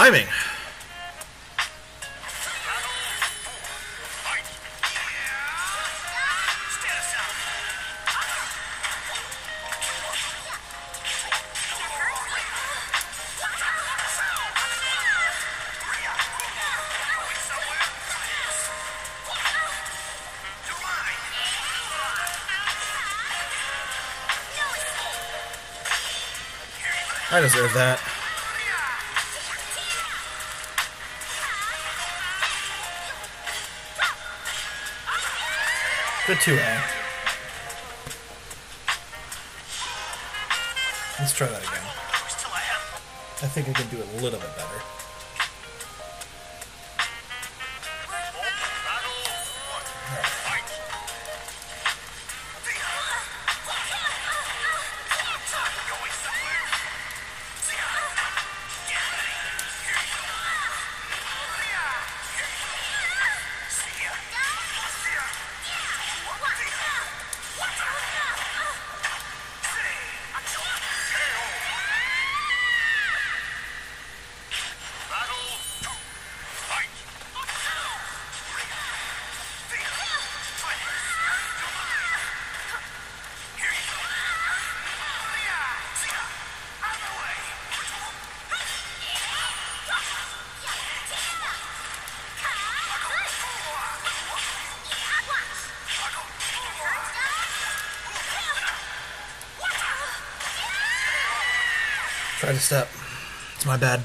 timing. I deserve that. Good 2A. Let's try that again. I think I can do it a little bit better. Try to step. It's my bad.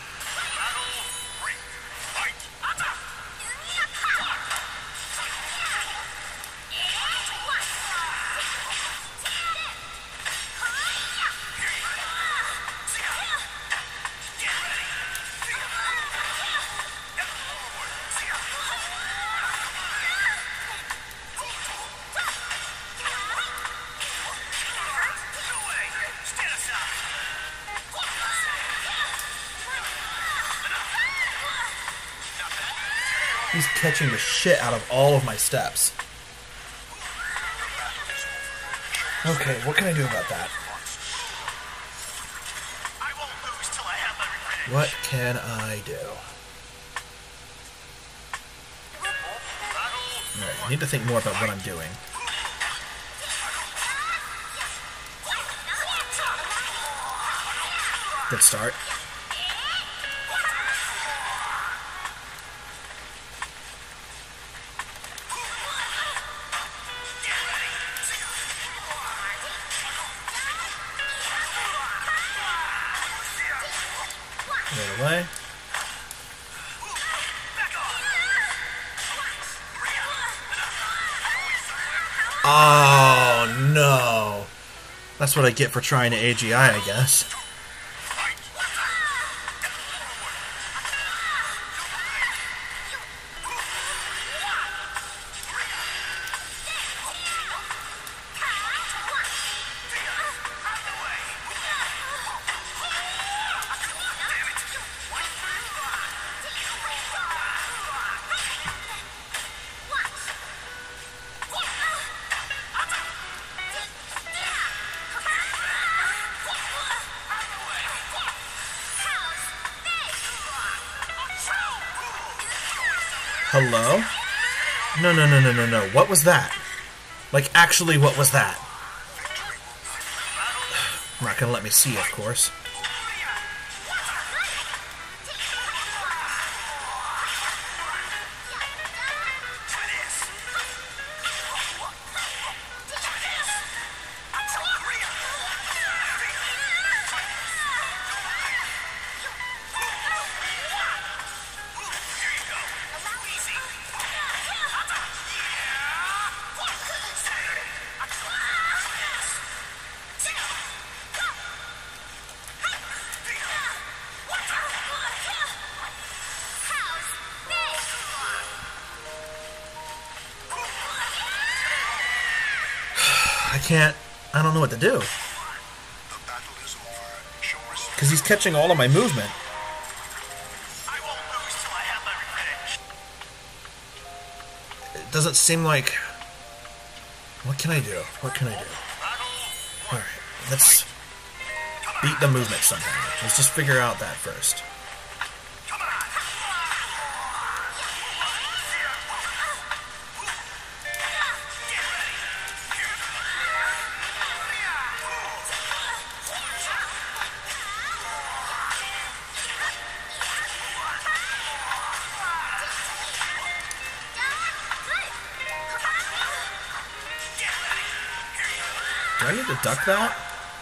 He's catching the shit out of all of my steps. Okay, what can I do about that? What can I do? Alright, I need to think more about what I'm doing. Good start. Away. Oh no. That's what I get for trying to AGI, I guess. Hello? No. What was that? Like, actually, what was that? Not gonna let me see, of course. I don't know what to do. Because he's catching all of my movement. It doesn't seem like... What can I do? What can I do? Alright, let's beat the movement somehow. Let's just figure out that first. Do I need to duck that?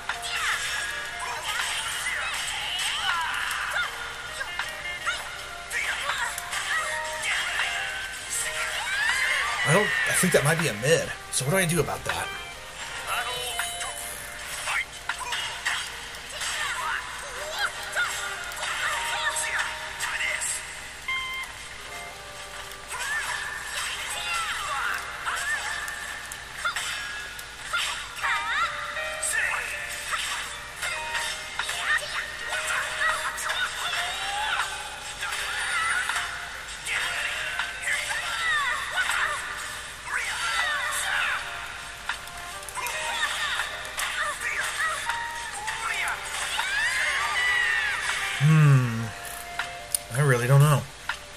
I think that might be a mid. So what do I do about that? I really don't know.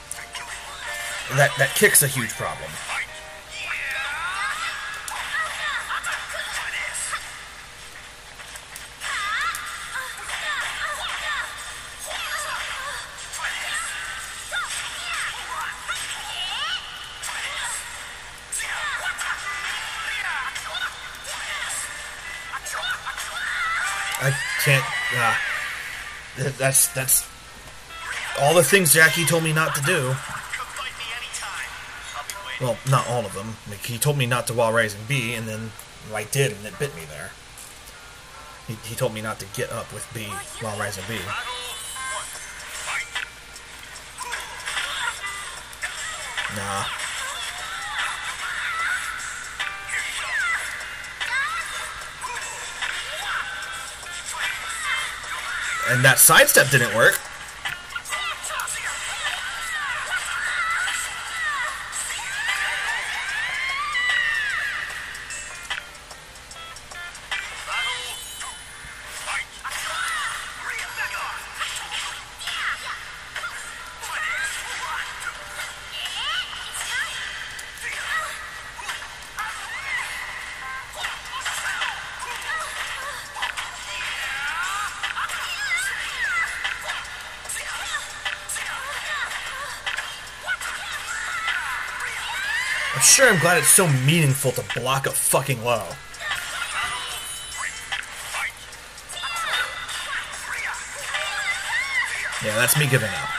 That kick's a huge problem. I can't. That's all the things Jackie told me not to do. Well, not all of them. Like, he told me not to while raising B, and then I did, and it bit me there. He told me not to get up with B while raising B. Nah. And that sidestep didn't work. I'm sure I'm glad it's so meaningful to block a fucking low. Yeah, that's me giving up.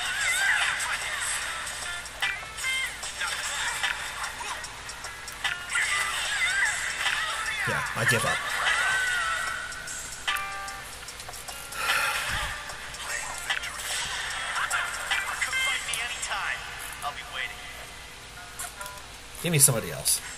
Yeah, I give up. Give me somebody else.